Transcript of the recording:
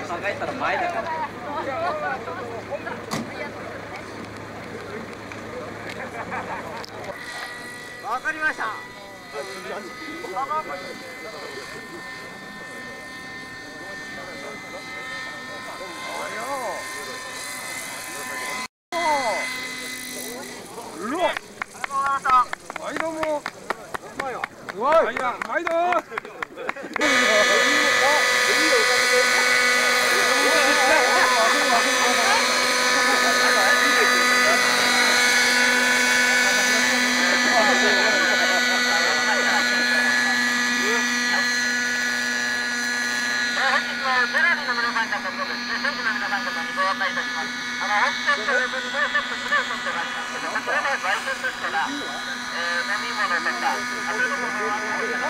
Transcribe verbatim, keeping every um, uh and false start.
考えたら前だから。わかりました。 毎度も。すごい。毎度。 テレビの皆さん方とですね、選手の皆さん方にご案内いたします。あの、本当にテレビにもうちょっと白い線路がありますけど、これで売店ですから、えー、飲み物とか、食べ物を